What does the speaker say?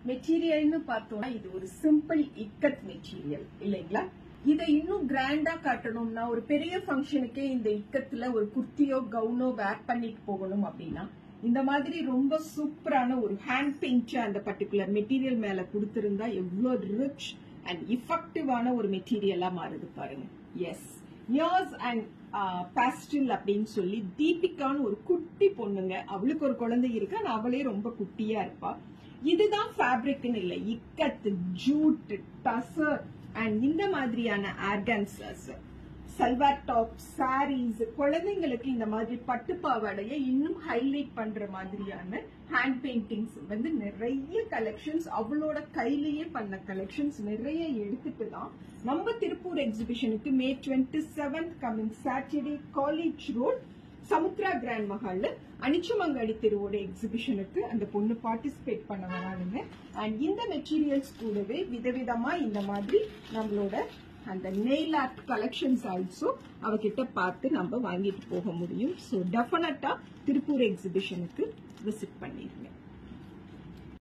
மெட்டீரியல்னு பார்த்தோம்னா இது ஒரு சிம்பிள் இக்கத் மெட்டீரியல் இல்லைங்களா? இதை இன்னும் கிராண்டா காட்டணும்னா ஒரு பெரிய ஃபங்க்ஷனுக்கே இந்த இக்கத்துல ஒரு குர்த்தியோ கவுனோ வேர் பண்ணிட்டு போகணும் அப்படின்னா இந்த மாதிரி ரொம்ப சூப்பரான ஒரு ஹேண்ட் பெயிண்ட் அந்த பர்டிகுலர் மெட்டீரியல் மேல கொடுத்திருந்தா எவ்வளவு ரிச் அண்ட் இஃபெக்டிவான ஒரு மெட்டீரியலா மாறுது பாருங்க. எஸ், நியாஸ் அண்ட் பாஸ்டில் அப்படின்னு சொல்லி தீபிகான்னு ஒரு குட்டி பொண்ணுங்க, அவளுக்கு ஒரு குழந்தை இருக்கு, ஆனா அவளே ரொம்ப குட்டியா இருப்பா. இதுதான் ஃபேப்ரிக்னு இல்லை, இக்கத், ஜூட், டசர் அண்ட் இந்த மாதிரியான ஆர்கான்சாஸ், சல்வார் டாப், சாரீஸ், குழந்தைங்களுக்கு இந்த மாதிரி பட்டு பாவாடையை இன்னும் ஹைலைட் பண்ற மாதிரியான ஹேண்ட் பெயிண்டிங்ஸ் வந்து நிறைய கலெக்ஷன்ஸ், அவளோட கையிலேயே பண்ண கலெக்ஷன்ஸ் நிறைய எடுத்துட்டு தான் நம்ம திருப்பூர் எக்ஸிபிஷனுக்கு May 27 coming Saturday college road Samudra grand மஹால்ல அனிச்சமங்காடி தெருவோட எக்ஸிபிஷனுக்கு அந்த பொண்ணு பார்ட்டிசிபேட் பண்ண வரானுங்க. அண்ட் இந்த மெட்டீரியல்ஸ் கூடவே விதவிதமா இந்த மாதிரி நம்மளோட அந்த நெயில் ஆர்ட் கலெக்ஷன்ஸ் ஆல்சோ அவகிட்ட பார்த்து நம்ம வாங்கிட்டு போக முடியும். ஸோ டெஃபினட்டா திருப்பூர் எக்ஸிபிஷனுக்கு விசிட் பண்ணிருங்க.